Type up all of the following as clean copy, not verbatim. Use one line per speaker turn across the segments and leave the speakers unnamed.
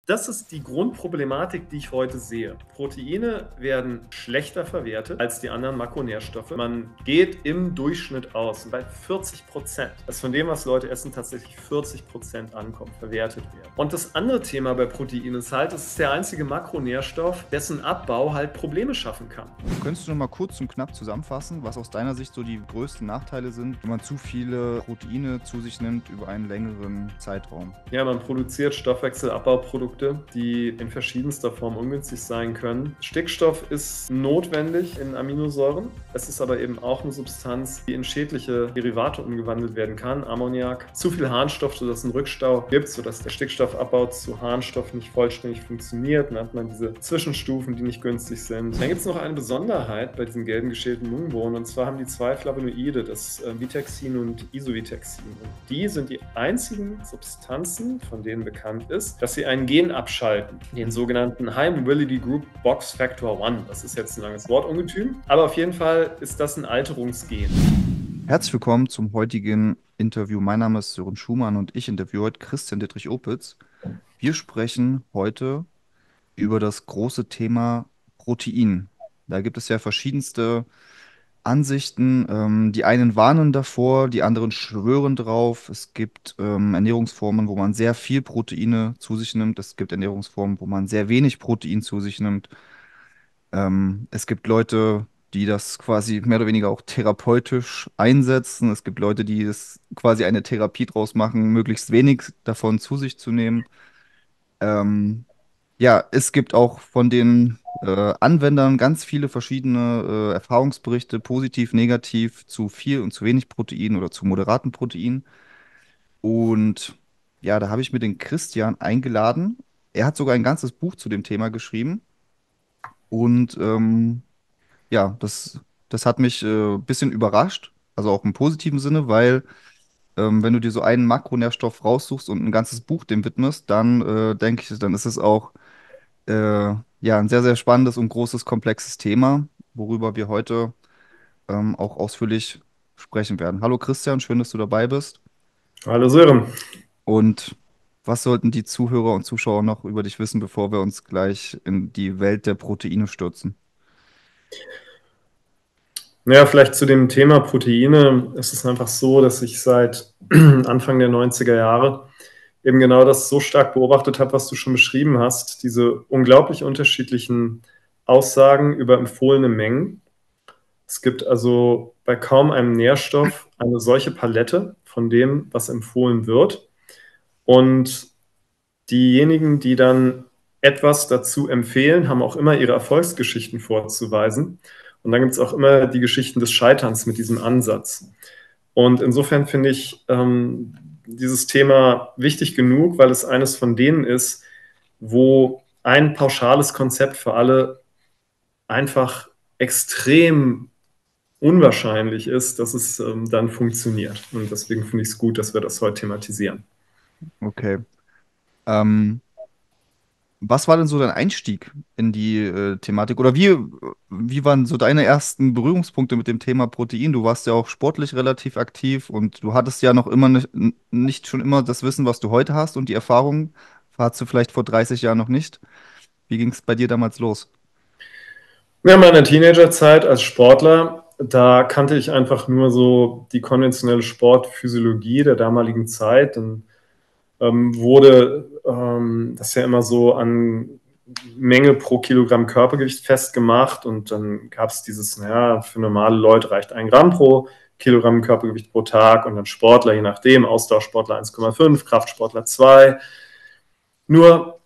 Das ist die Grundproblematik, die ich heute sehe. Proteine werden schlechter verwertet als die anderen Makronährstoffe. Man geht im Durchschnitt aus bei 40%, dass von dem, was Leute essen, tatsächlich 40% ankommt, verwertet werden. Und das andere Thema bei Proteinen ist halt, es ist der einzige Makronährstoff, dessen Abbau halt Probleme schaffen kann.
Könntest du noch mal kurz und knapp zusammenfassen, was aus deiner Sicht so die größten Nachteile sind, wenn man zu viele Proteine zu sich nimmt über einen längeren Zeitraum?
Ja, man produziert Stoffwechselabbauprodukte, die in verschiedenster Form ungünstig sein können. Stickstoff ist notwendig in Aminosäuren. Es ist aber eben auch eine Substanz, die in schädliche Derivate umgewandelt werden kann. Ammoniak. Zu viel Harnstoff, sodass es einen Rückstau gibt, sodass der Stickstoffabbau zu Harnstoff nicht vollständig funktioniert. Dann hat man diese Zwischenstufen, die nicht günstig sind. Dann gibt es noch eine Besonderheit bei diesen gelben geschälten Mungbohnen. Und zwar haben die zwei Flavonoide, das Vitexin und Isovitexin. Und die sind die einzigen Substanzen, von denen bekannt ist, dass sie ein Gen abschalten, den sogenannten High Mobility Group Box Factor 1. Das ist jetzt ein langes Wortungetüm, aber auf jeden Fall ist das ein Alterungsgen.
Herzlich willkommen zum heutigen Interview. Mein Name ist Sören Schumann und ich interviewe heute Christian Dittrich Opitz. Wir sprechen heute über das große Thema Protein. Da gibt es ja verschiedenste Ansichten. Die einen warnen davor, die anderen schwören drauf. Es gibt Ernährungsformen, wo man sehr viel Proteine zu sich nimmt. Es gibt Ernährungsformen, wo man sehr wenig Protein zu sich nimmt. Es gibt Leute, die das quasi mehr oder weniger auch therapeutisch einsetzen. Es gibt Leute, die es quasi eine Therapie draus machen, möglichst wenig davon zu sich zu nehmen. Ähm, ja, es gibt auch von den Anwendern ganz viele verschiedene Erfahrungsberichte, positiv, negativ, zu viel und zu wenig Protein oder zu moderaten Protein. Und ja, da habe ich mir den Christian eingeladen. Er hat sogar ein ganzes Buch zu dem Thema geschrieben. Und ja, das hat mich ein bisschen überrascht, also auch im positiven Sinne, weil wenn du dir so einen Makronährstoff raussuchst und ein ganzes Buch dem widmest, dann denke ich, dann ist es auch ja, ein sehr, sehr spannendes und großes, komplexes Thema, worüber wir heute auch ausführlich sprechen werden. Hallo Christian, schön, dass du dabei bist.
Hallo Sören.
Und was sollten die Zuhörer und Zuschauer noch über dich wissen, bevor wir uns gleich in die Welt der Proteine stürzen?
Ja, vielleicht zu dem Thema Proteine. Es ist einfach so, dass ich seit Anfang der 90er Jahre eben genau das so stark beobachtet habe, was du schon beschrieben hast. Diese unglaublich unterschiedlichen Aussagen über empfohlene Mengen. Es gibt also bei kaum einem Nährstoff eine solche Palette von dem, was empfohlen wird. Und diejenigen, die dann etwas dazu empfehlen, haben auch immer ihre Erfolgsgeschichten vorzuweisen. Und dann gibt es auch immer die Geschichten des Scheiterns mit diesem Ansatz. Und insofern finde ich dieses Thema wichtig genug, weil es eines von denen ist, wo ein pauschales Konzept für alle einfach extrem unwahrscheinlich ist, dass es dann funktioniert. Und deswegen finde ich es gut, dass wir das heute thematisieren.
Okay. Ähm, Was war denn so dein Einstieg in die Thematik? Oder wie waren so deine ersten Berührungspunkte mit dem Thema Protein? Du warst ja auch sportlich relativ aktiv und du hattest ja noch immer nicht schon immer das Wissen, was du heute hast und die Erfahrung hattest du vielleicht vor 30 Jahren noch nicht. Wie ging es bei dir damals los?
Ja, in meiner Teenagerzeit als Sportler, da kannte ich einfach nur so die konventionelle Sportphysiologie der damaligen Zeit. Dann wurde das ja immer so an Menge pro Kilogramm Körpergewicht festgemacht und dann gab es dieses, naja, für normale Leute reicht 1 Gramm pro Kilogramm Körpergewicht pro Tag und dann Sportler, je nachdem, Ausdauersportler 1,5, Kraftsportler 2. Nur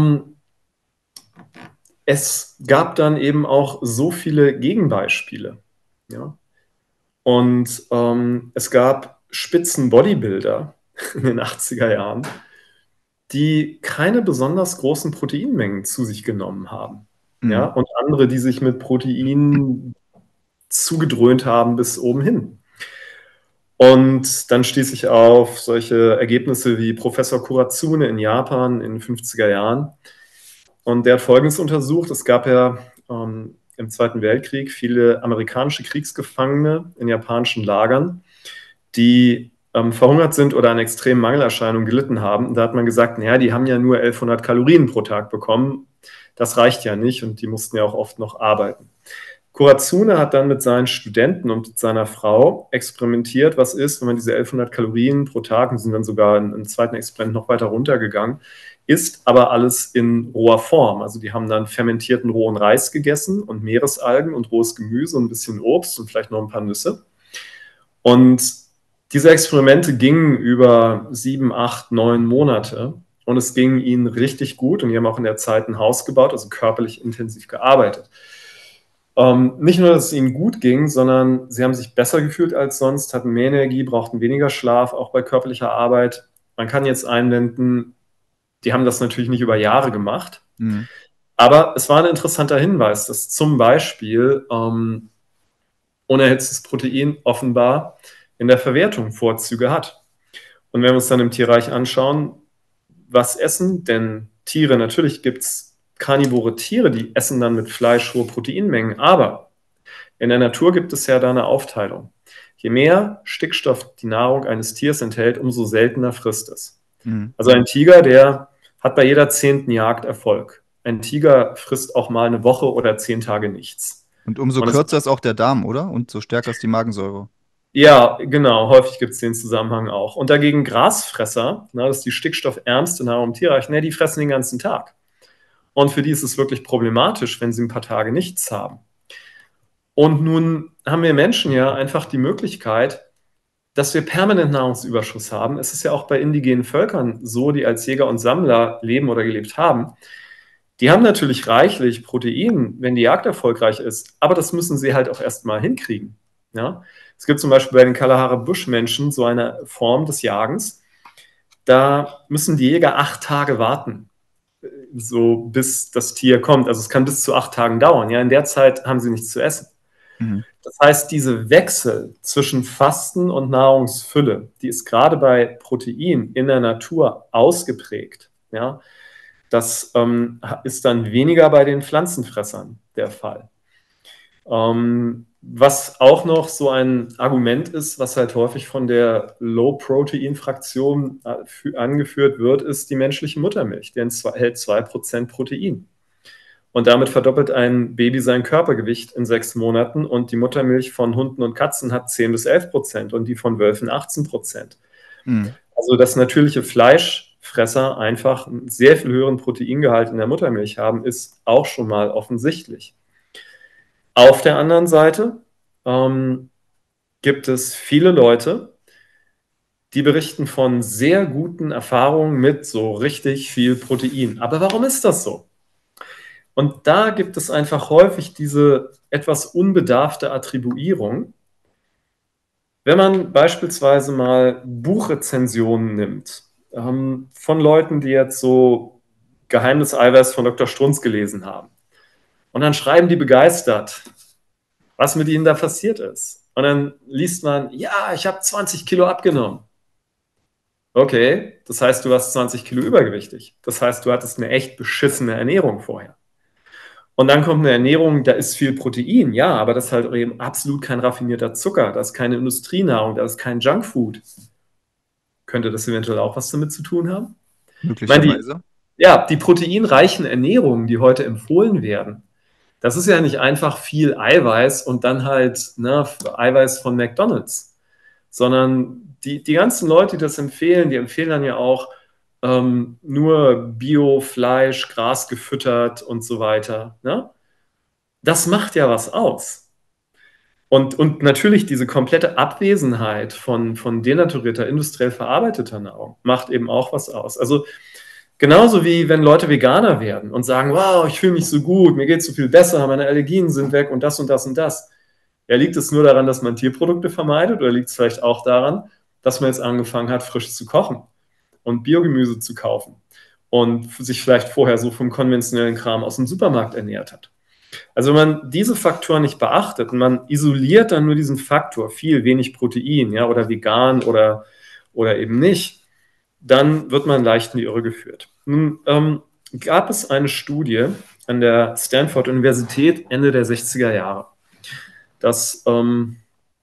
es gab dann eben auch so viele Gegenbeispiele. Ja? Und es gab Spitzen-Bodybuilder in den 80er Jahren, die keine besonders großen Proteinmengen zu sich genommen haben. Ja?
Mhm.
Und andere, die sich mit Protein zugedröhnt haben bis oben hin. Und dann stieß ich auf solche Ergebnisse wie Professor Kuratsune in Japan in den 50er Jahren. Und der hat Folgendes untersucht. Es gab ja im Zweiten Weltkrieg viele amerikanische Kriegsgefangene in japanischen Lagern, die verhungert sind oder an extremen Mangelerscheinungen gelitten haben. Und da hat man gesagt, naja, die haben ja nur 1100 Kalorien pro Tag bekommen. Das reicht ja nicht und die mussten ja auch oft noch arbeiten. Corazzone hat dann mit seinen Studenten und mit seiner Frau experimentiert, was ist, wenn man diese 1100 Kalorien pro Tag, und sind dann sogar im zweiten Experiment noch weiter runtergegangen, isst aber alles in roher Form. Also die haben dann fermentierten rohen Reis gegessen und Meeresalgen und rohes Gemüse und ein bisschen Obst und vielleicht noch ein paar Nüsse. Und diese Experimente gingen über 7, 8, 9 Monate und es ging ihnen richtig gut und die haben auch in der Zeit ein Haus gebaut, also körperlich intensiv gearbeitet. Nicht nur, dass es ihnen gut ging, sondern sie haben sich besser gefühlt als sonst, hatten mehr Energie, brauchten weniger Schlaf, auch bei körperlicher Arbeit. Man kann jetzt einwenden, die haben das natürlich nicht über Jahre gemacht, aber es war ein interessanter Hinweis, dass zum Beispiel unerhitztes Protein offenbar in der Verwertung Vorzüge hat. Und wenn wir uns dann im Tierreich anschauen, was essen denn Tiere? Natürlich gibt es karnivore Tiere, die essen dann mit Fleisch hohe Proteinmengen, aber in der Natur gibt es ja da eine Aufteilung. Je mehr Stickstoff die Nahrung eines Tiers enthält, umso seltener frisst es. Also ein Tiger, der hat bei jeder 10. Jagd Erfolg. Ein Tiger frisst auch mal eine Woche oder 10 Tage nichts.
Und umso kürzer ist auch der Darm, oder? Und so stärker ist die Magensäure.
Ja, genau, häufig gibt es den Zusammenhang auch. Und dagegen Grasfresser, das ist die stickstoffärmste Nahrung im Tierreich, die fressen den ganzen Tag. Und für die ist es wirklich problematisch, wenn sie ein paar Tage nichts haben. Und nun haben wir Menschen ja einfach die Möglichkeit, dass wir permanent Nahrungsüberschuss haben. Es ist ja auch bei indigenen Völkern so, die als Jäger und Sammler leben oder gelebt haben. Die haben natürlich reichlich Protein, wenn die Jagd erfolgreich ist, aber das müssen sie halt auch erstmal hinkriegen. Ja? Es gibt zum Beispiel bei den Kalahari-Busch-Menschen so eine Form des Jagens, da müssen die Jäger 8 Tage warten, so bis das Tier kommt. Also es kann bis zu 8 Tagen dauern. Ja? In der Zeit haben sie nichts zu essen. Das heißt, diese Wechsel zwischen Fasten und Nahrungsfülle, die ist gerade bei Protein in der Natur ausgeprägt. Ja? Das ist dann weniger bei den Pflanzenfressern der Fall. Was auch noch so ein Argument ist, was halt häufig von der Low-Protein-Fraktion angeführt wird, ist die menschliche Muttermilch. Die enthält 2% Protein. Und damit verdoppelt ein Baby sein Körpergewicht in 6 Monaten und die Muttermilch von Hunden und Katzen hat 10-11% und die von Wölfen 18%. Also das natürliche Fleischfresser einfach einen sehr viel höheren Proteingehalt in der Muttermilch haben, ist auch schon mal offensichtlich. Auf der anderen Seite gibt es viele Leute, die berichten von sehr guten Erfahrungen mit so richtig viel Protein. Aber warum ist das so? Und da gibt es einfach häufig diese etwas unbedarfte Attribuierung. Wenn man beispielsweise mal Buchrezensionen nimmt, von Leuten, die jetzt so Geheimnis Eiweiß von Dr. Strunz gelesen haben, und dann schreiben die begeistert, was mit ihnen da passiert ist. Und dann liest man, ja, ich habe 20 Kilo abgenommen. Okay, das heißt, du warst 20 Kilo übergewichtig. Das heißt, du hattest eine echt beschissene Ernährung vorher. Und dann kommt eine Ernährung, da ist viel Protein, ja, aber das ist halt eben absolut kein raffinierter Zucker, das ist keine Industrienahrung, das ist kein Junkfood. Könnte das eventuell auch was damit zu tun haben?
Möglicherweise.
Die proteinreichen Ernährungen, die heute empfohlen werden, das ist ja nicht einfach viel Eiweiß und dann halt Eiweiß von McDonald's, sondern die ganzen Leute, die das empfehlen, die empfehlen dann ja auch nur Bio-Fleisch, Gras gefüttert und so weiter. Ne? Das macht ja was aus. Und natürlich diese komplette Abwesenheit von denaturierter, industriell verarbeiteter Nahrung macht eben auch was aus. Also genauso wie wenn Leute Veganer werden und sagen, wow, ich fühle mich so gut, mir geht es so viel besser, meine Allergien sind weg und das und das und das. Ja, liegt es nur daran, dass man Tierprodukte vermeidet oder liegt es vielleicht auch daran, dass man jetzt angefangen hat, frisch zu kochen und Biogemüse zu kaufen und sich vielleicht vorher so vom konventionellen Kram aus dem Supermarkt ernährt hat? Also wenn man diese Faktoren nicht beachtet und man isoliert dann nur diesen Faktor, viel, wenig Protein, ja, oder vegan oder eben nicht, dann wird man leicht in die Irre geführt. Nun gab es eine Studie an der Stanford Universität Ende der 60er Jahre, dass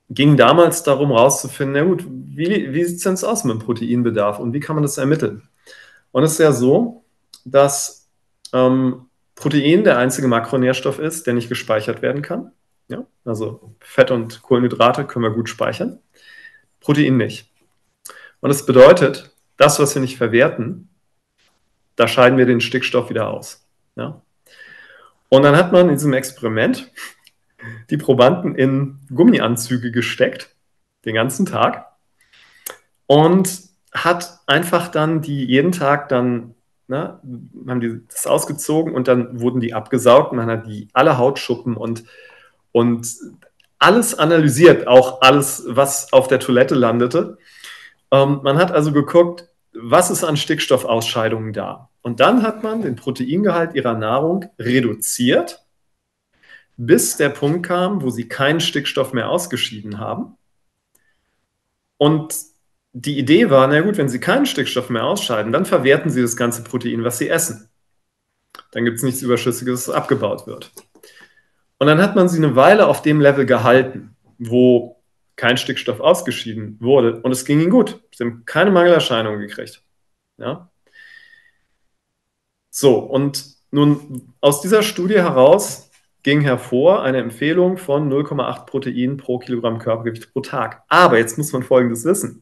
ging damals darum, herauszufinden, na gut, wie sieht es denn aus mit dem Proteinbedarf und wie kann man das ermitteln? Und es ist ja so, dass Protein der einzige Makronährstoff ist, der nicht gespeichert werden kann. Ja? Also Fett und Kohlenhydrate können wir gut speichern, Protein nicht. Und das bedeutet, das, was wir nicht verwerten, da scheiden wir den Stickstoff wieder aus. Ja? Und dann hat man in diesem Experiment die Probanden in Gummianzüge gesteckt, den ganzen Tag, und hat einfach dann die jeden Tag dann, ne, haben die das ausgezogen und dann wurden die abgesaugt. Man hat die alle Hautschuppen und alles analysiert, auch alles, was auf der Toilette landete. Man hat also geguckt, was ist an Stickstoffausscheidungen da. Und dann hat man den Proteingehalt ihrer Nahrung reduziert, bis der Punkt kam, wo sie keinen Stickstoff mehr ausgeschieden haben. Und die Idee war, na gut, wenn sie keinen Stickstoff mehr ausscheiden, dann verwerten sie das ganze Protein, was sie essen. Dann gibt es nichts Überschüssiges, das abgebaut wird. Und dann hat man sie eine Weile auf dem Level gehalten, wo kein Stickstoff ausgeschieden wurde. Und es ging ihnen gut. Sie haben keine Mangelerscheinungen gekriegt. Ja? So, und nun aus dieser Studie heraus ging hervor eine Empfehlung von 0,8 Protein pro Kilogramm Körpergewicht pro Tag. Aber jetzt muss man Folgendes wissen.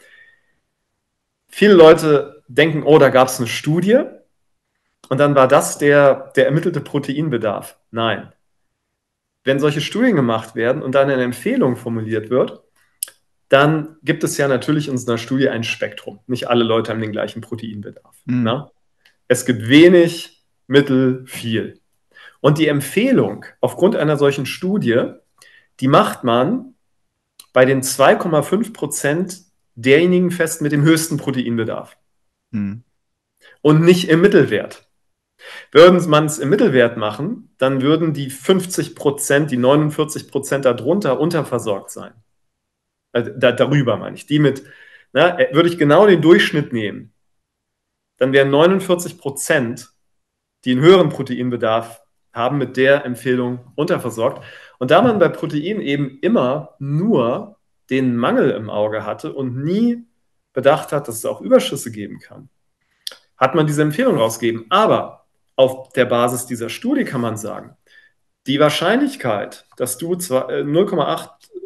Viele Leute denken, oh, da gab es eine Studie und dann war das der ermittelte Proteinbedarf. Nein. Wenn solche Studien gemacht werden und dann eine Empfehlung formuliert wird, dann gibt es ja natürlich in einer Studie ein Spektrum. Nicht alle Leute haben den gleichen Proteinbedarf.
Mhm.
Es gibt wenig, mittel, viel. Und die Empfehlung aufgrund einer solchen Studie, die macht man bei den 2,5% derjenigen fest mit dem höchsten Proteinbedarf.
Mhm.
Und nicht im Mittelwert. Würden man es im Mittelwert machen, dann würden die 50%, die 49% darunter unterversorgt sein. Darüber meine ich. Die mit, würde ich genau den Durchschnitt nehmen, dann wären 49%, die einen höheren Proteinbedarf haben, mit der Empfehlung unterversorgt. Und da man bei Protein eben immer nur den Mangel im Auge hatte und nie bedacht hat, dass es auch Überschüsse geben kann, hat man diese Empfehlung rausgegeben. Aber auf der Basis dieser Studie kann man sagen, die Wahrscheinlichkeit, dass du 0,8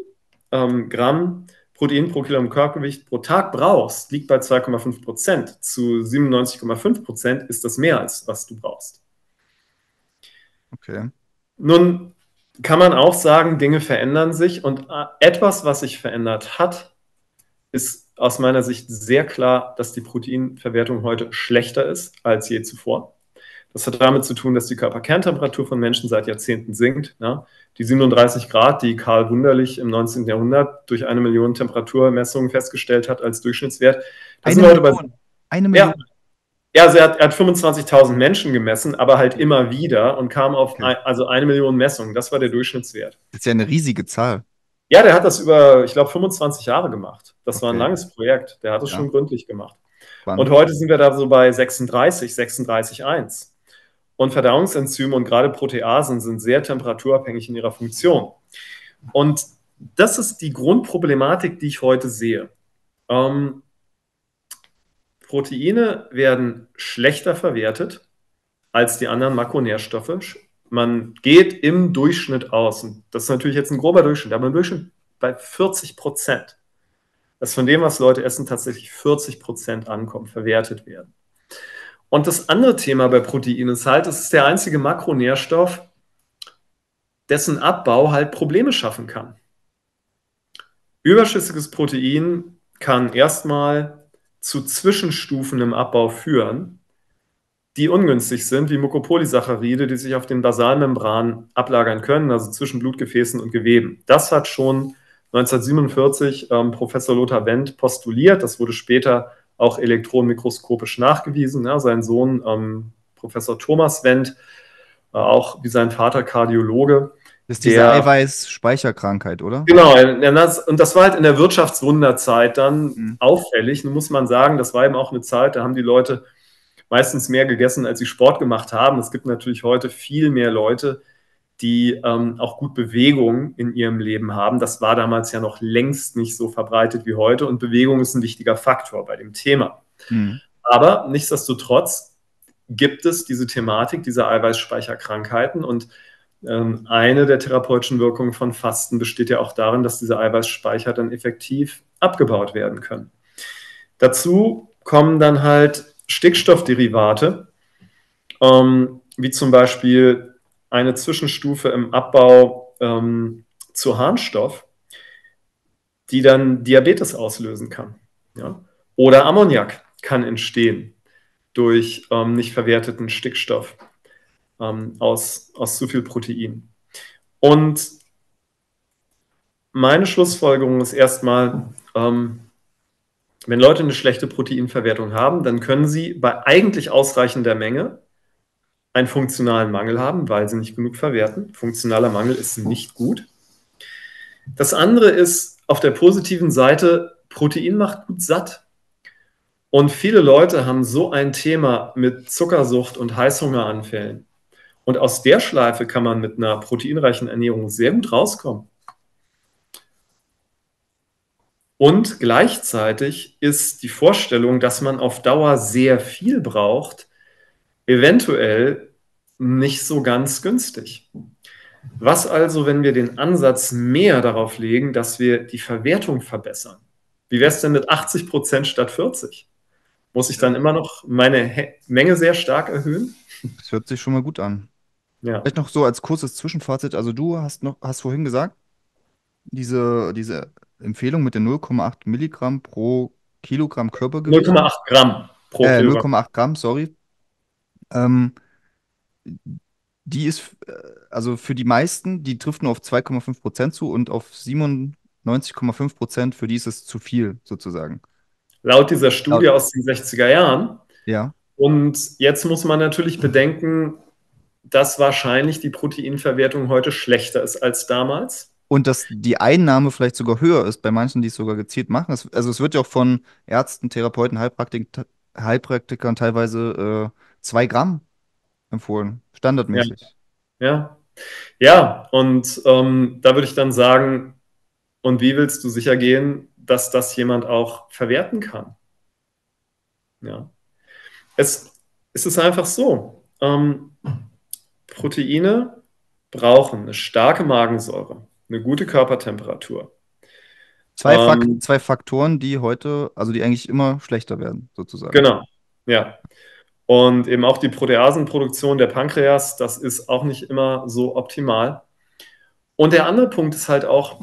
Gramm Protein pro Kilogramm Körpergewicht pro Tag brauchst, liegt bei 2,5%. Zu 97,5% ist das mehr, als was du brauchst.
Okay.
Nun kann man auch sagen, Dinge verändern sich und etwas, was sich verändert hat, ist aus meiner Sicht sehr klar, dass die Proteinverwertung heute schlechter ist als je zuvor. Das hat damit zu tun, dass die Körperkerntemperatur von Menschen seit Jahrzehnten sinkt. Ja. Die 37 Grad, die Karl Wunderlich im 19. Jahrhundert durch 1 Million Temperaturmessungen festgestellt hat als Durchschnittswert. Da sind wir heute bei,
1 Million.
Ja, also er hat 25.000 Menschen gemessen, aber halt immer wieder und kam auf also 1 Million Messungen. Das war der Durchschnittswert.
Das ist ja eine riesige Zahl.
Ja, der hat das über, ich glaube, 25 Jahre gemacht. Das war ein
Okay.
langes Projekt. Der hat es
Ja.
schon gründlich gemacht.
Spannend.
Und heute sind wir da so bei 36,1. Und Verdauungsenzyme und gerade Proteasen sind sehr temperaturabhängig in ihrer Funktion. Und das ist die Grundproblematik, die ich heute sehe. Proteine werden schlechter verwertet als die anderen Makronährstoffe. Man geht im Durchschnitt aus, und das ist natürlich jetzt ein grober Durchschnitt, aber im Durchschnitt bei 40%. Dass von dem, was Leute essen, tatsächlich 40% ankommt, verwertet werden. Und das andere Thema bei Protein ist halt, es ist der einzige Makronährstoff, dessen Abbau halt Probleme schaffen kann. Überschüssiges Protein kann erstmal zu Zwischenstufen im Abbau führen, die ungünstig sind, wie Mucopolysaccharide, die sich auf den Basalmembranen ablagern können, also zwischen Blutgefäßen und Geweben. Das hat schon 1947 Professor Lothar Wendt postuliert. Das wurde später auch elektronenmikroskopisch nachgewiesen. Ja, sein Sohn, Professor Thomas Wendt, auch wie sein Vater Kardiologe.
Das ist diese Eiweißspeicherkrankheit, oder?
Genau, und das war halt in der Wirtschaftswunderzeit dann auffällig. Nun muss man sagen, das war eben auch eine Zeit, da haben die Leute meistens mehr gegessen, als sie Sport gemacht haben. Es gibt natürlich heute viel mehr Leute, die auch gut Bewegung in ihrem Leben haben. Das war damals ja noch längst nicht so verbreitet wie heute und Bewegung ist ein wichtiger Faktor bei dem Thema.
Mhm.
Aber nichtsdestotrotz gibt es diese Thematik dieser Eiweißspeicherkrankheiten und eine der therapeutischen Wirkungen von Fasten besteht ja auch darin, dass diese Eiweißspeicher dann effektiv abgebaut werden können. Dazu kommen dann halt Stickstoffderivate, wie zum Beispiel eine Zwischenstufe im Abbau zu Harnstoff, die dann Diabetes auslösen kann. Ja? Oder Ammoniak kann entstehen durch nicht verwerteten Stickstoff aus zu viel Protein. Und meine Schlussfolgerung ist erstmal, wenn Leute eine schlechte Proteinverwertung haben, dann können sie bei eigentlich ausreichender Menge einen funktionalen Mangel haben, weil sie nicht genug verwerten. Funktionaler Mangel ist nicht gut. Das andere ist auf der positiven Seite, Protein macht gut satt. Und viele Leute haben so ein Thema mit Zuckersucht und Heißhungeranfällen. Und aus der Schleife kann man mit einer proteinreichen Ernährung sehr gut rauskommen. Und gleichzeitig ist die Vorstellung, dass man auf Dauer sehr viel braucht, eventuell nicht so ganz günstig. Was also, wenn wir den Ansatz mehr darauf legen, dass wir die Verwertung verbessern? Wie wäre es denn mit 80% statt 40? Muss ich dann immer noch meine Menge sehr stark erhöhen?
Das hört sich schon mal gut an.
Ja.
Vielleicht noch so als kurzes Zwischenfazit. Also du hast vorhin gesagt, diese Empfehlung mit den 0,8 Milligramm pro Kilogramm Körpergewicht,
0,8 Gramm pro Kilogramm.
0,8 Gramm, sorry, ähm, die ist, also für die meisten, die trifft nur auf 2,5% zu und auf 97,5% für die ist es zu viel, sozusagen.
Laut dieser Studie
Laut-
aus den 60er Jahren.
Ja.
Und jetzt muss man natürlich bedenken, dass wahrscheinlich die Proteinverwertung heute schlechter ist als damals.
Und dass die Einnahme vielleicht sogar höher ist bei manchen, die es sogar gezielt machen. Also es wird ja auch von Ärzten, Therapeuten, Heilpraktikern teilweise 2 Gramm empfohlen,
Ja,
standardmäßig.
ja, ja. Und da würde ich dann sagen, und wie willst du sicher gehen, dass das jemand auch verwerten kann? Ja. Es, es ist einfach so. Proteine brauchen eine starke Magensäure, eine gute Körpertemperatur. Ähm,
Zwei Faktoren, die heute, also die eigentlich immer schlechter werden, sozusagen.
genau, ja. Und eben auch die Proteasenproduktion der Pankreas, das ist auch nicht immer so optimal. Und der andere Punkt ist halt auch,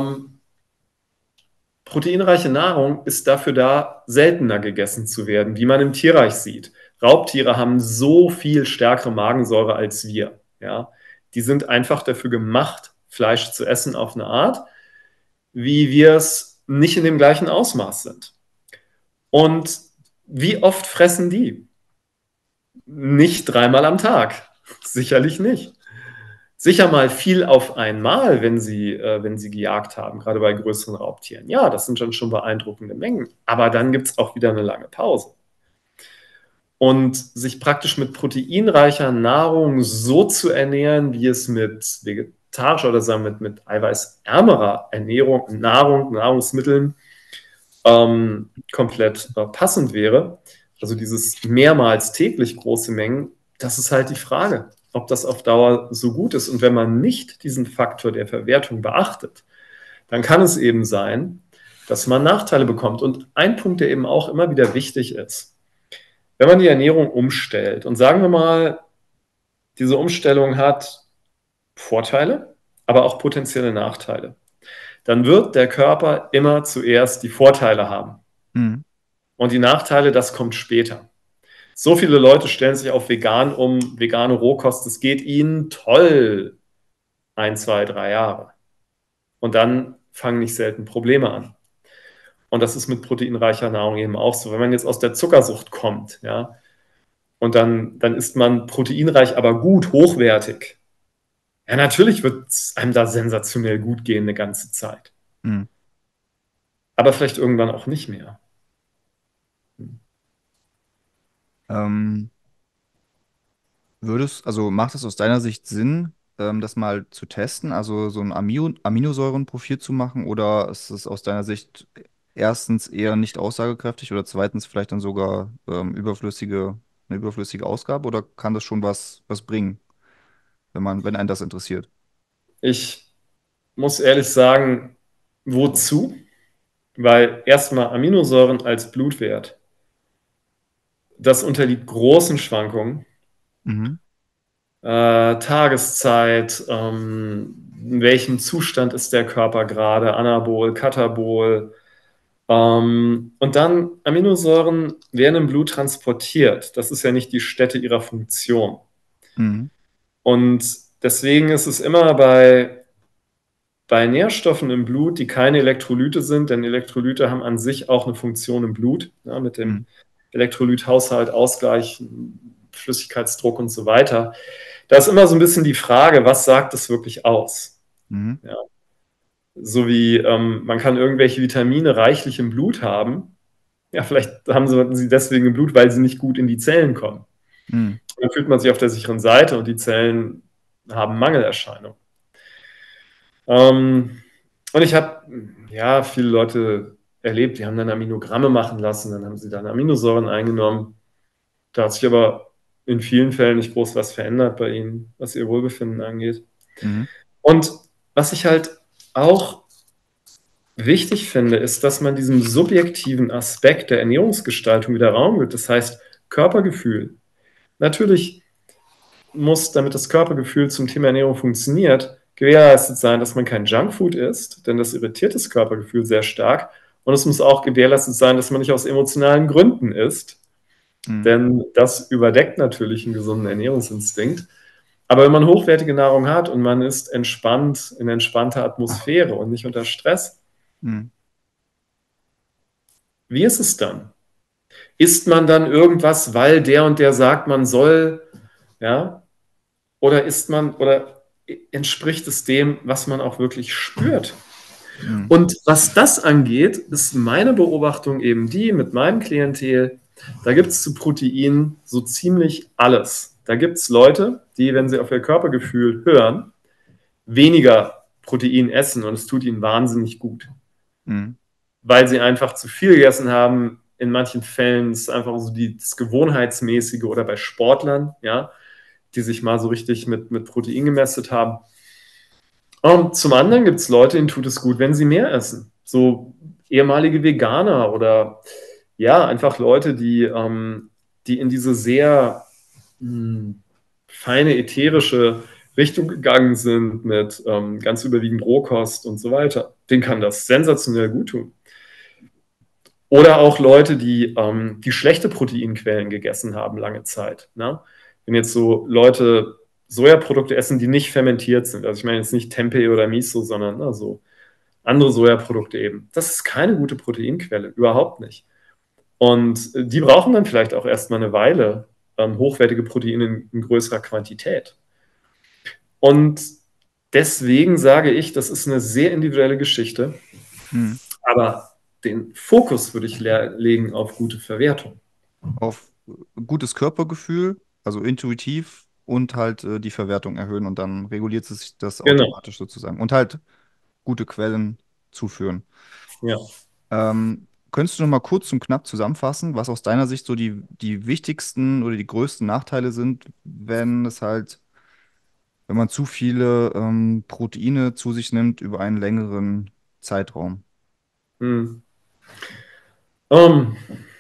proteinreiche Nahrung ist dafür da, seltener gegessen zu werden, wie man im Tierreich sieht. Raubtiere haben so viel stärkere Magensäure als wir. Ja? Die sind einfach dafür gemacht, Fleisch zu essen auf eine Art, wie wir es nicht in dem gleichen Ausmaß sind. Und wie oft fressen die? Nicht dreimal am Tag. Sicherlich nicht. Sicher mal viel auf einmal, wenn sie gejagt haben, gerade bei größeren Raubtieren. Ja, das sind dann schon beeindruckende Mengen. Aber dann gibt es auch wieder eine lange Pause. Und sich praktisch mit proteinreicher Nahrung so zu ernähren, wie es mit vegetarischer oder sagen wir mit eiweißärmerer Ernährung, Nahrungsmitteln komplett passend wäre, also dieses mehrmals täglich große Mengen, das ist halt die Frage, ob das auf Dauer so gut ist. Und wenn man nicht diesen Faktor der Verwertung beachtet, dann kann es eben sein, dass man Nachteile bekommt. Und ein Punkt, der eben auch immer wieder wichtig ist, wenn man die Ernährung umstellt und sagen wir mal, diese Umstellung hat Vorteile, aber auch potenzielle Nachteile, dann wird der Körper immer zuerst die Vorteile haben.
Mhm.
Und die Nachteile, das kommt später. So viele Leute stellen sich auf vegan um, vegane Rohkost, es geht ihnen toll. 1, 2, 3 Jahre. Und dann fangen nicht selten Probleme an. Und das ist mit proteinreicher Nahrung eben auch so. Wenn man jetzt aus der Zuckersucht kommt, ja, und dann isst man proteinreich, aber gut, hochwertig. Ja, natürlich wird es einem da sensationell gut gehen eine ganze Zeit.
Mhm.
Aber vielleicht irgendwann auch nicht mehr.
Ähm, also macht es aus deiner Sicht Sinn, das mal zu testen, also so ein Aminosäurenprofil zu machen, oder ist es aus deiner Sicht erstens eher nicht aussagekräftig oder zweitens vielleicht dann sogar eine überflüssige Ausgabe, oder kann das schon was bringen, wenn einen das interessiert?
Ich muss ehrlich sagen, wozu? Weil erstmal Aminosäuren als Blutwert, das unterliegt großen Schwankungen.
Mhm.
Tageszeit, in welchem Zustand ist der Körper gerade, Anabol, Katabol. Und dann Aminosäuren werden im Blut transportiert. Das ist ja nicht die Stätte ihrer Funktion.
Mhm.
Und deswegen ist es immer bei Nährstoffen im Blut, die keine Elektrolyte sind, denn Elektrolyte haben an sich auch eine Funktion im Blut, ja, mit dem
Mhm.
Elektrolythaushalt, Ausgleich, Flüssigkeitsdruck und so weiter. Da ist immer so ein bisschen die Frage, was sagt es wirklich aus?
Mhm.
Ja, so wie man kann irgendwelche Vitamine reichlich im Blut haben. Ja, vielleicht haben sie deswegen im Blut, weil sie nicht gut in die Zellen kommen.
Mhm.
Dann fühlt man sich auf der sicheren Seite und die Zellen haben Mangelerscheinungen. Und ich habe ja viele Leute erlebt, die haben dann Aminogramme machen lassen, dann haben sie dann Aminosäuren eingenommen. Da hat sich aber in vielen Fällen nicht groß was verändert bei ihnen, was ihr Wohlbefinden angeht.
Mhm.
Und was ich halt auch wichtig finde, ist, dass man diesem subjektiven Aspekt der Ernährungsgestaltung wieder Raum gibt. Das heißt, Körpergefühl. Natürlich muss, damit das Körpergefühl zum Thema Ernährung funktioniert, gewährleistet sein, dass man kein Junkfood isst, denn das irritiert das Körpergefühl sehr stark. Und es muss auch gewährleistet sein, dass man nicht aus emotionalen Gründen isst,
Mhm.
denn das überdeckt natürlich einen gesunden Ernährungsinstinkt. Aber wenn man hochwertige Nahrung hat und man ist entspannt, in entspannter Atmosphäre und nicht unter Stress,
Mhm.
wie ist es dann? Isst man dann irgendwas, weil der und der sagt, man soll, ja? Oder oder entspricht es dem, was man auch wirklich spürt?
Mhm.
Und was das angeht, ist meine Beobachtung eben die mit meinem Klientel, da gibt es zu Proteinen so ziemlich alles. Da gibt es Leute, die, wenn sie auf ihr Körpergefühl hören, weniger Protein essen und es tut ihnen wahnsinnig gut,
Mhm.
weil sie einfach zu viel gegessen haben. In manchen Fällen ist es einfach so das Gewohnheitsmäßige oder bei Sportlern, ja, die sich mal so richtig mit Protein gemästet haben. Und zum anderen gibt es Leute, denen tut es gut, wenn sie mehr essen. So ehemalige Veganer oder ja, einfach Leute, die in diese sehr mh, feine ätherische Richtung gegangen sind mit ganz überwiegend Rohkost und so weiter. Denen kann das sensationell gut tun. Oder auch Leute, die schlechte Proteinquellen gegessen haben lange Zeit. Ne? Wenn jetzt so Leute Sojaprodukte essen, die nicht fermentiert sind, also ich meine jetzt nicht Tempeh oder Miso, sondern so andere Sojaprodukte eben. Das ist keine gute Proteinquelle, überhaupt nicht. Und die brauchen dann vielleicht auch erstmal eine Weile hochwertige Proteine in größerer Quantität. Und deswegen sage ich, das ist eine sehr individuelle Geschichte,
Mhm.
aber den Fokus würde ich legen auf gute Verwertung.
Auf gutes Körpergefühl, also intuitiv, und halt die Verwertung erhöhen, und dann reguliert sich das
Genau,
automatisch sozusagen. Und halt gute Quellen zuführen.
ja.
Könntest du noch mal kurz und knapp zusammenfassen, was aus deiner Sicht so die wichtigsten oder die größten Nachteile sind, wenn man zu viele Proteine zu sich nimmt über einen längeren Zeitraum?
Hm. Ähm,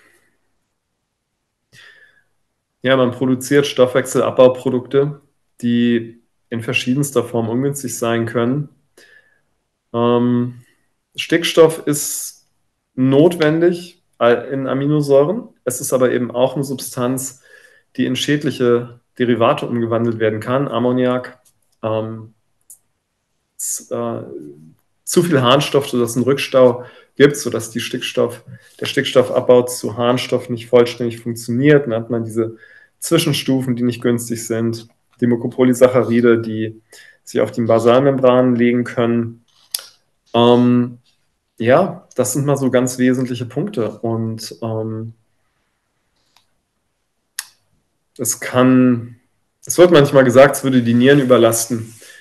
ja, man produziert Stoffwechselabbauprodukte, die in verschiedenster Form ungünstig sein können. Ähm, Stickstoff ist notwendig in Aminosäuren. Es ist aber eben auch eine Substanz, die in schädliche Derivate umgewandelt werden kann. Ammoniak, ähm, äh, zu viel Harnstoff, sodass es einen Rückstau gibt, sodass der Stickstoffabbau zu Harnstoff nicht vollständig funktioniert. Dann hat man diese Zwischenstufen, die nicht günstig sind, die Mucopolysaccharide, die sich auf die Basalmembranen legen können. Ähm, ja, das sind mal so ganz wesentliche Punkte. Und es wird manchmal gesagt, es würde die Nieren überlasten.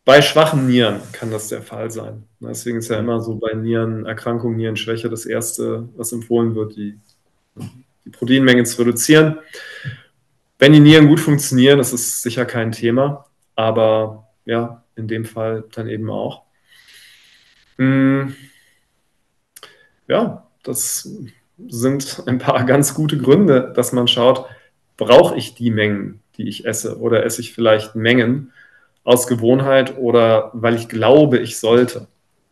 Bei schwachen Nieren kann das der Fall sein. Deswegen ist ja immer so bei Nierenerkrankungen, Nierenschwäche das Erste, was empfohlen wird, die Proteinmenge zu reduzieren. Wenn die Nieren gut funktionieren, das ist sicher kein Thema, aber ja, in dem Fall dann eben auch. Ja, das sind ein paar ganz gute Gründe, dass man schaut, brauche ich die Mengen, die ich esse, oder esse ich vielleicht Mengen aus Gewohnheit oder weil ich glaube, ich sollte.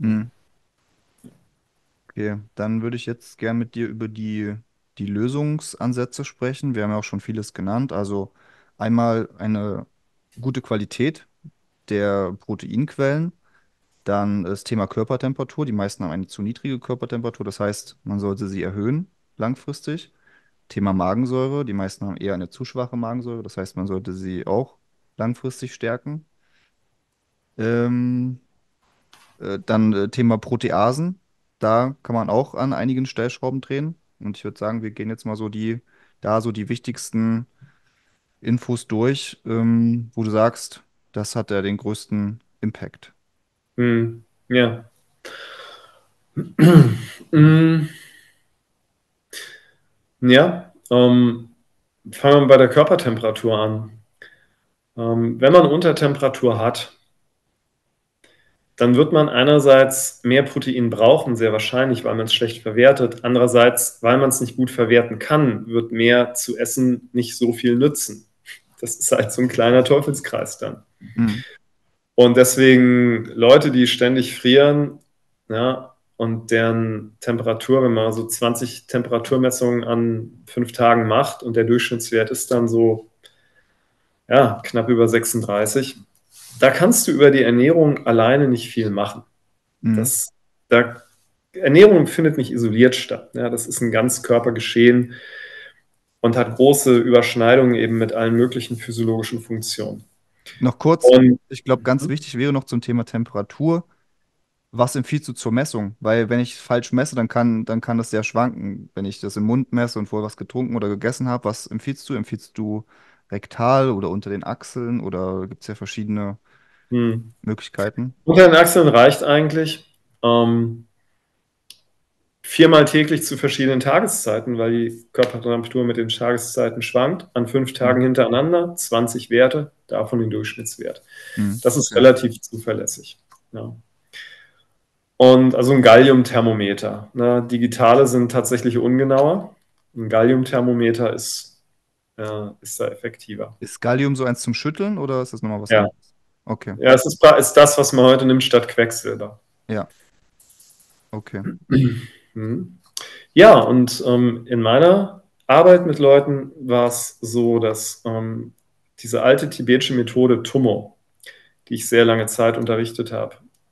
Okay, dann würde ich jetzt gern mit dir über die Lösungsansätze sprechen. Wir haben ja auch schon vieles genannt. Also einmal eine gute Qualität der Proteinquellen, dann das Thema Körpertemperatur. Die meisten haben eine zu niedrige Körpertemperatur, das heißt, man sollte sie erhöhen langfristig. Thema Magensäure, die meisten haben eher eine zu schwache Magensäure, das heißt, man sollte sie auch langfristig stärken. Ähm, dann Thema Proteasen. Da kann man auch an einigen Stellschrauben drehen. Und ich würde sagen, wir gehen jetzt mal so die wichtigsten Infos durch, wo du sagst, das hat ja den größten Impact.
Ja. Mm, ja, fangen wir bei der Körpertemperatur an. Wenn man Untertemperatur hat, dann wird man einerseits mehr Protein brauchen, sehr wahrscheinlich, weil man es schlecht verwertet. Andererseits, weil man es nicht gut verwerten kann, wird mehr zu essen nicht so viel nützen. Das ist halt so ein kleiner Teufelskreis dann.
Mhm.
Und deswegen Leute, die ständig frieren, ja, und deren Temperatur, wenn man so 20 Temperaturmessungen an 5 Tagen macht und der Durchschnittswert ist dann so, ja, knapp über 36, da kannst du über die Ernährung alleine nicht viel machen.
Mhm.
Ernährung findet nicht isoliert statt. Ja, das ist ein Ganzkörpergeschehen und hat große Überschneidungen eben mit allen möglichen physiologischen Funktionen.
Noch kurz,
Und
ich glaube, ganz wichtig wäre noch zum Thema Temperatur. Was empfiehlst du zur Messung? Weil wenn ich falsch messe, dann kann das sehr schwanken. Wenn ich das im Mund messe und vorher was getrunken oder gegessen habe, was empfiehlst du? Empfiehlst du rektal oder unter den Achseln oder gibt es ja verschiedene Möglichkeiten?
unter den Achseln reicht eigentlich. 4-mal täglich zu verschiedenen Tageszeiten, weil die Körpertemperatur mit den Tageszeiten schwankt. An 5 Tagen
Mhm.
hintereinander 20 Werte, davon den Durchschnittswert.
Mhm.
Das ist
Okay.
relativ zuverlässig. Ja. Und also ein Galliumthermometer. Ne? Digitale sind tatsächlich ungenauer. Ein Galliumthermometer ist da effektiver.
Ist Gallium so eins zum Schütteln oder ist das nochmal was
Ja,
anderes? Okay.
ja, ist das, was man heute nimmt statt Quecksilber.
Ja, okay.
Mhm. Ja, und in meiner Arbeit mit Leuten war es so, dass diese alte tibetische Methode Tummo, die ich sehr lange Zeit unterrichtet habe,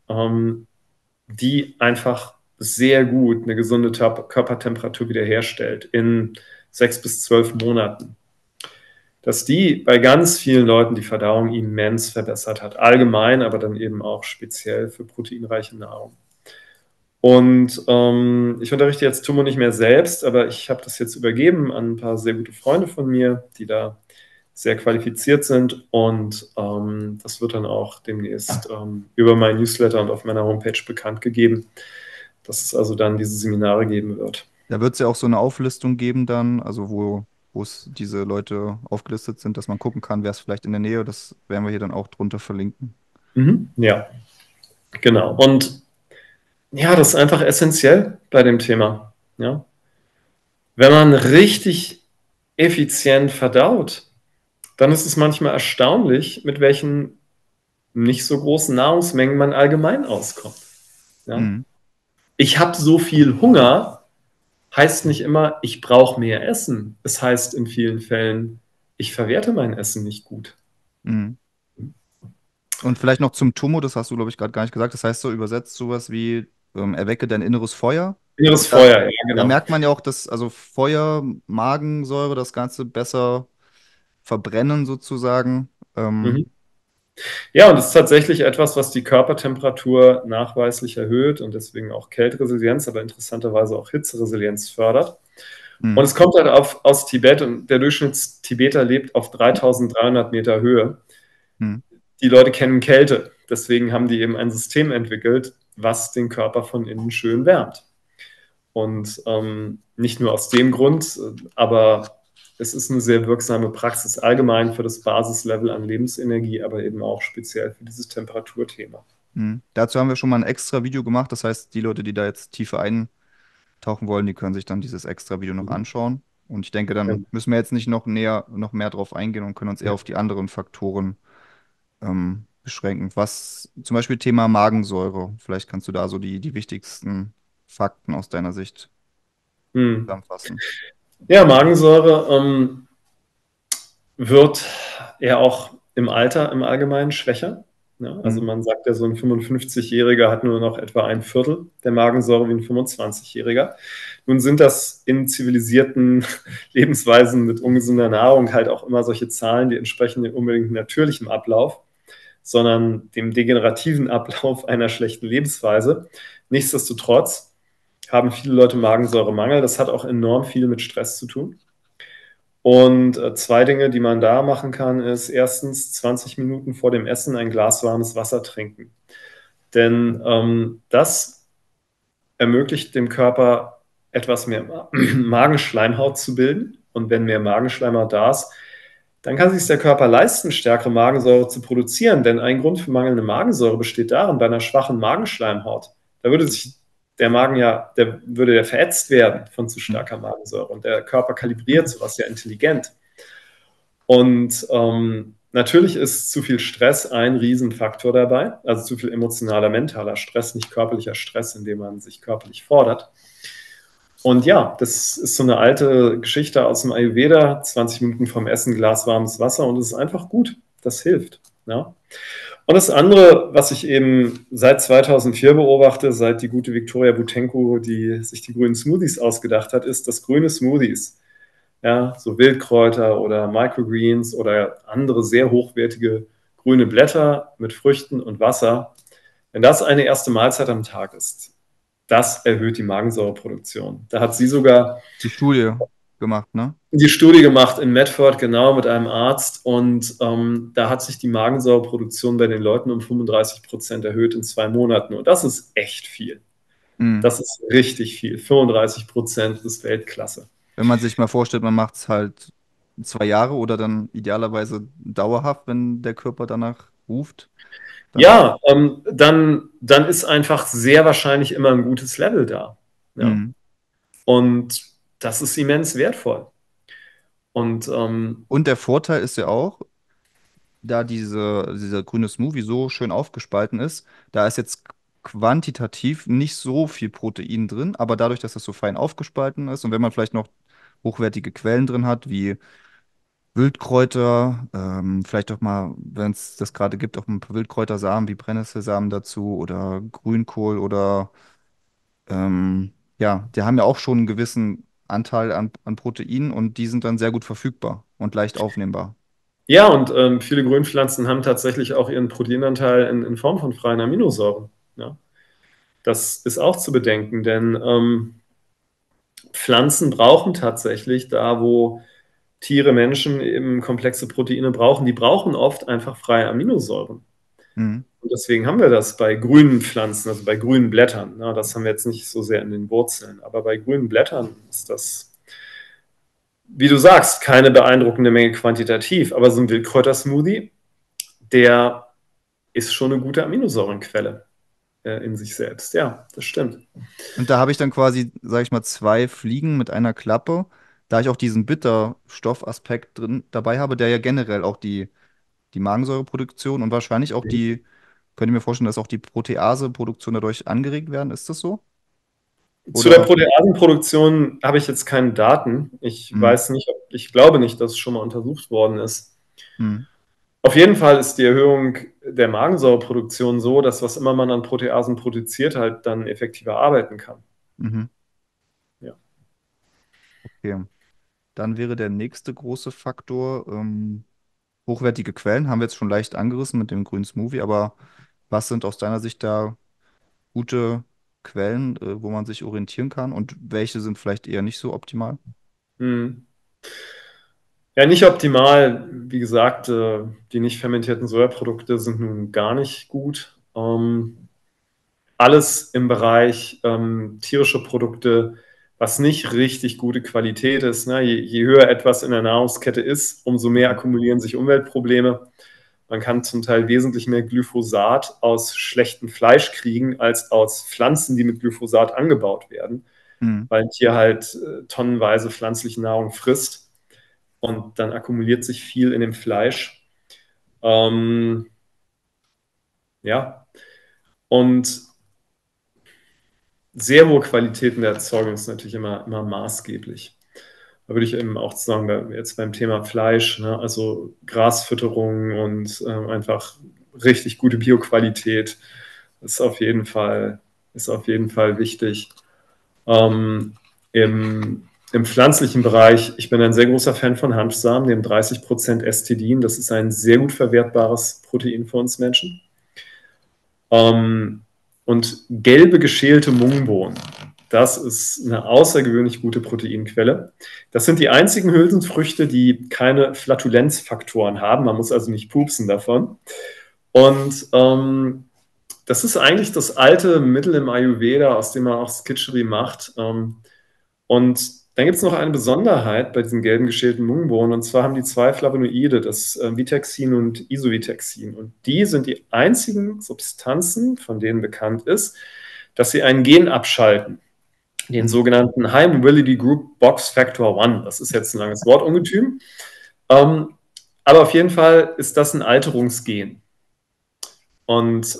die einfach sehr gut eine gesunde Körpertemperatur wiederherstellt in 6 bis 12 Monaten. Dass die bei ganz vielen Leuten die Verdauung immens verbessert hat. Allgemein, aber dann eben auch speziell für proteinreiche Nahrung. Und ich unterrichte jetzt Tummo nicht mehr selbst, aber ich habe das jetzt übergeben an ein paar sehr gute Freunde von mir, die da sehr qualifiziert sind. Und das wird dann auch demnächst über mein Newsletter und auf meiner Homepage bekannt gegeben, dass es also dann diese Seminare geben wird.
Da wird es ja auch so eine Auflistung geben dann, also wo es diese Leute aufgelistet sind, dass man gucken kann, wer ist vielleicht in der Nähe. Das werden wir hier dann auch drunter verlinken.
Ja, genau. Und ja, das ist einfach essentiell bei dem Thema. Ja. Wenn man richtig effizient verdaut, dann ist es manchmal erstaunlich, mit welchen nicht so großen Nahrungsmengen man allgemein auskommt. Ja?
Mhm.
Ich habe so viel Hunger, heißt nicht immer, ich brauche mehr Essen. Es heißt in vielen Fällen, ich verwerte mein Essen nicht gut.
Mhm. Und vielleicht noch zum Tummo, das hast du, glaube ich, gerade gar nicht gesagt. Das heißt so übersetzt sowas wie erwecke dein inneres Feuer.
Inneres
Da,
Feuer, ja,
da
genau.
merkt man ja auch, dass also Feuer, Magensäure, das Ganze besser verbrennen sozusagen.
Mhm. Ja, und es ist tatsächlich etwas, was die Körpertemperatur nachweislich erhöht und deswegen auch Kälteresilienz, aber interessanterweise auch Hitzeresilienz fördert. Und
Mhm.
es kommt halt aus Tibet und der Durchschnittstibeter lebt auf 3300 Meter Höhe.
Mhm.
Die Leute kennen Kälte. Deswegen haben die eben ein System entwickelt, was den Körper von innen schön wärmt. Und nicht nur aus dem Grund, aber es ist eine sehr wirksame Praxis allgemein für das Basislevel an Lebensenergie, aber eben auch speziell für dieses Temperaturthema.
Mhm. Dazu haben wir schon mal ein extra Video gemacht. Das heißt, die Leute, die da jetzt tiefer eintauchen wollen, die können sich dann dieses extra Video noch
Mhm.
anschauen. Und ich denke,
Ja.
dann müssen wir jetzt nicht noch mehr drauf eingehen und können uns eher auf die anderen Faktoren beschränken. Was zum Beispiel Thema Magensäure. Vielleicht kannst du da so die wichtigsten Fakten aus deiner Sicht
Hm.
zusammenfassen.
Ja, Magensäure wird ja auch im Alter im Allgemeinen schwächer. Ja, also
Mhm.
man sagt ja, so ein 55-Jähriger hat nur noch etwa ein Viertel der Magensäure wie ein 25-Jähriger. Nun sind das in zivilisierten Lebensweisen mit ungesunder Nahrung halt auch immer solche Zahlen, die entsprechen nicht unbedingt natürlichem Ablauf, sondern dem degenerativen Ablauf einer schlechten Lebensweise. Nichtsdestotrotz haben viele Leute Magensäuremangel. Das hat auch enorm viel mit Stress zu tun. Und zwei Dinge, die man da machen kann, ist erstens 20 Minuten vor dem Essen ein Glas warmes Wasser trinken. Denn das ermöglicht dem Körper etwas mehr Magenschleimhaut zu bilden. Und wenn mehr Magenschleimhaut da ist, dann kann sich der Körper leisten, stärkere Magensäure zu produzieren. Denn ein Grund für mangelnde Magensäure besteht darin, bei einer schwachen Magenschleimhaut, da würde sich der Magen ja, der verätzt werden von zu
Mhm.
starker Magensäure. Und der Körper kalibriert sowas ja intelligent. Und natürlich ist zu viel Stress ein Riesenfaktor dabei, also zu viel emotionaler, mentaler Stress, nicht körperlicher Stress, indem man sich körperlich fordert. Und ja, das ist so eine alte Geschichte aus dem Ayurveda, 20 Minuten vom Essen, Glas warmes Wasser und es ist einfach gut, das hilft. Ja. Und das andere, was ich eben seit 2004 beobachte, seit die gute Viktoria Butenko, die sich die grünen Smoothies ausgedacht hat, ist, dass grüne Smoothies, ja, so Wildkräuter oder Microgreens oder andere sehr hochwertige grüne Blätter mit Früchten und Wasser, wenn das eine erste Mahlzeit am Tag ist, das erhöht die Magensäureproduktion. Da hat sie sogar
Die Studie gemacht, ne?
die Studie gemacht in Medford, genau mit einem Arzt, und da hat sich die Magensäureproduktion bei den Leuten um 35% erhöht in 2 Monaten. Und das ist echt viel.
Mhm.
Das ist richtig viel. 35% ist Weltklasse.
Wenn man sich mal vorstellt, man macht es halt 2 Jahre oder dann idealerweise dauerhaft, wenn der Körper danach ruft, dann.
Ja, dann ist einfach sehr wahrscheinlich immer ein gutes Level da. Ja?
Mhm.
Und das ist immens wertvoll. Und
Und der Vorteil ist ja auch, da dieser grüne Smoothie so schön aufgespalten ist, da ist jetzt quantitativ nicht so viel Protein drin, aber dadurch, dass das so fein aufgespalten ist und wenn man vielleicht noch hochwertige Quellen drin hat, wie Wildkräuter, vielleicht auch mal, wenn es das gerade gibt, auch ein paar Wildkräutersamen wie Brennnesselsamen dazu oder Grünkohl oder ja, die haben ja auch schon einen gewissen Anteil an Protein und die sind dann sehr gut verfügbar und leicht aufnehmbar.
ja, und viele Grünpflanzen haben tatsächlich auch ihren Proteinanteil in Form von freien Aminosäuren. Ja? Das ist auch zu bedenken, denn Pflanzen brauchen tatsächlich da, wo Tiere, Menschen eben komplexe Proteine brauchen, die brauchen oft einfach freie Aminosäuren.
Mhm.
Und deswegen haben wir das bei grünen Pflanzen, also bei grünen Blättern. Ne? Das haben wir jetzt nicht so sehr in den Wurzeln, aber bei grünen Blättern ist das, wie du sagst, keine beeindruckende Menge quantitativ. Aber so ein Wildkräutersmoothie, der ist schon eine gute Aminosäurenquelle in sich selbst. Ja, das stimmt.
Und da habe ich dann quasi, sage ich mal, zwei Fliegen mit einer Klappe, da ich auch diesen Bitterstoffaspekt drin dabei habe, der ja generell auch die Magensäureproduktion und wahrscheinlich auch könnte ich mir vorstellen, dass auch die Proteaseproduktion dadurch angeregt werden. Ist das so?
Zu der
Oder?
Proteasenproduktion habe ich jetzt keine Daten. Ich
Mhm.
weiß nicht, ich glaube nicht, dass es schon mal untersucht worden ist.
Mhm.
Auf jeden Fall ist die Erhöhung der Magensäureproduktion so, dass was immer man an Proteasen produziert, halt dann effektiver arbeiten kann.
Mhm.
Ja.
Okay. Dann wäre der nächste große Faktor hochwertige Quellen. Haben wir jetzt schon leicht angerissen mit dem grünen Smoothie, aber was sind aus deiner Sicht da gute Quellen, wo man sich orientieren kann und welche sind vielleicht eher nicht so optimal?
Hm. Ja, nicht optimal. Wie gesagt, die nicht fermentierten Sojaprodukte sind nun gar nicht gut. Alles im Bereich tierische Produkte, was nicht richtig gute Qualität ist. Ne? Je höher etwas in der Nahrungskette ist, umso mehr
Mhm.
akkumulieren sich Umweltprobleme. Man kann zum Teil wesentlich mehr Glyphosat aus schlechtem Fleisch kriegen, als aus Pflanzen, die mit Glyphosat angebaut werden,
Mhm.
weil ein Tier halt tonnenweise pflanzliche Nahrung frisst und dann akkumuliert sich viel in dem Fleisch. Ähm, ja, und sehr hohe Qualität in der Erzeugung ist natürlich immer maßgeblich. Da würde ich eben auch sagen, jetzt beim Thema Fleisch, ne, also Grasfütterung und einfach richtig gute Bioqualität ist auf jeden Fall, ist auf jeden Fall wichtig. Ähm, im pflanzlichen Bereich, ich bin ein sehr großer Fan von Hanfsamen, dem 30% Estidin. Das ist ein sehr gut verwertbares Protein für uns Menschen. Und gelbe geschälte Mungbohnen, das ist eine außergewöhnlich gute Proteinquelle. Das sind die einzigen Hülsenfrüchte, die keine Flatulenzfaktoren haben. Man muss also nicht pupsen davon. Und das ist eigentlich das alte Mittel im Ayurveda, aus dem man auch Skitchery macht. Und dann gibt es noch eine Besonderheit bei diesen gelben geschälten Mungbohnen, und zwar haben die zwei Flavonoide, das Vitexin und Isovitexin. Und die sind die einzigen Substanzen, von denen bekannt ist, dass sie ein Gen abschalten, den
Mhm.
sogenannten High Mobility Group Box Factor 1. Das ist jetzt ein langes Wortungetüm. Ähm, aber auf jeden Fall ist das ein Alterungsgen. Und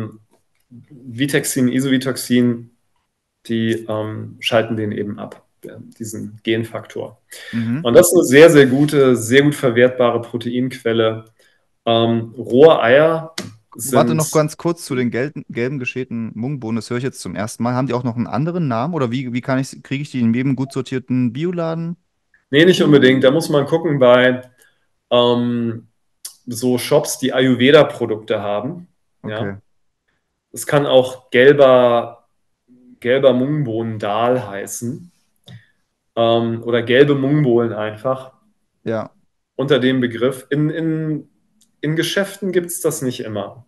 Vitexin, Isovitoxin, die schalten den eben ab, diesen Genfaktor.
Mhm.
Und das ist eine sehr, sehr gute, sehr gut verwertbare Proteinquelle. Rohe Eier
Warte
sind,
noch ganz kurz zu den gelben geschälten Mungbohnen. Das höre ich jetzt zum ersten Mal. Haben die auch noch einen anderen Namen oder wie kriege ich die in jedem gut sortierten Bioladen?
nee, nicht unbedingt, da muss man gucken bei ähm, so Shops, die Ayurveda-Produkte haben.
Okay,
Ja, es kann auch gelber Mungbohnendal heißen, oder gelbe Mungbohnen einfach
ja.
unter dem Begriff. In Geschäften gibt es das nicht immer,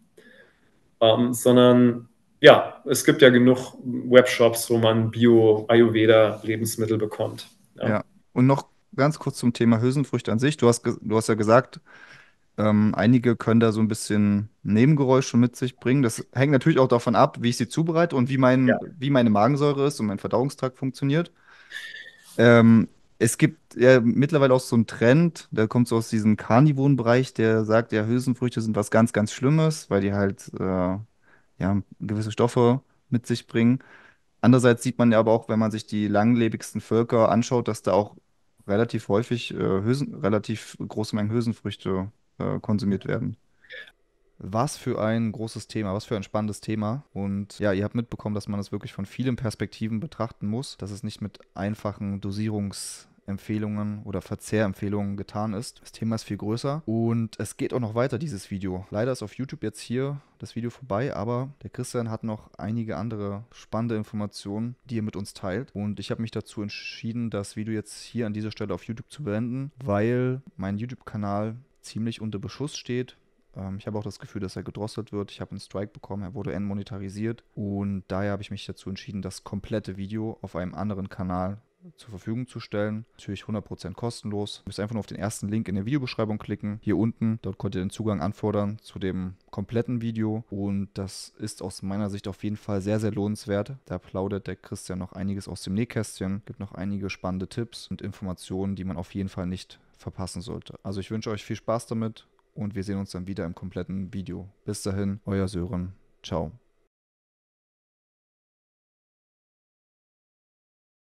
sondern ja, es gibt ja genug Webshops, wo man Bio-Ayurveda-Lebensmittel bekommt. Ja.
Ja, und noch ganz kurz zum Thema Hülsenfrüchte an sich. Du hast ja gesagt, einige können da so ein bisschen Nebengeräusche mit sich bringen. Das hängt natürlich auch davon ab, wie ich sie zubereite und
Ja.
wie meine Magensäure ist und mein Verdauungstrakt funktioniert. Ähm, Es gibt ja mittlerweile auch so einen Trend, der kommt so aus diesem Karnivorenbereich, der sagt, ja, Hülsenfrüchte sind was ganz, ganz Schlimmes, weil die halt ja, gewisse Stoffe mit sich bringen. Andererseits sieht man ja aber auch, wenn man sich die langlebigsten Völker anschaut, dass da auch relativ häufig relativ große Mengen Hülsenfrüchte konsumiert werden. Was für ein großes Thema, was für ein spannendes Thema. Und ja, ihr habt mitbekommen, dass man es wirklich von vielen Perspektiven betrachten muss, dass es nicht mit einfachen Dosierungsempfehlungen oder Verzehrempfehlungen getan ist. Das Thema ist viel größer und es geht auch noch weiter, dieses Video. Leider ist auf YouTube jetzt hier das Video vorbei, aber der Christian hat noch einige andere spannende Informationen, die er mit uns teilt. Und ich habe mich dazu entschieden, das Video jetzt hier an dieser Stelle auf YouTube zu beenden, weil mein YouTube-Kanal ziemlich unter Beschuss steht. Ich habe auch das Gefühl, dass er gedrosselt wird. Ich habe einen Strike bekommen, er wurde entmonetarisiert und daher habe ich mich dazu entschieden, das komplette Video auf einem anderen Kanal zur Verfügung zu stellen. Natürlich 100% kostenlos. Ihr müsst einfach nur auf den ersten Link in der Videobeschreibung klicken. Hier unten, dort könnt ihr den Zugang anfordern zu dem kompletten Video und das ist aus meiner Sicht auf jeden Fall sehr, sehr lohnenswert. Da plaudert der Christian noch einiges aus dem Nähkästchen, gibt noch einige spannende Tipps und Informationen, die man auf jeden Fall nicht verpassen sollte. Also ich wünsche euch viel Spaß damit und wir sehen uns dann wieder im kompletten Video. Bis dahin, euer Sören. Ciao.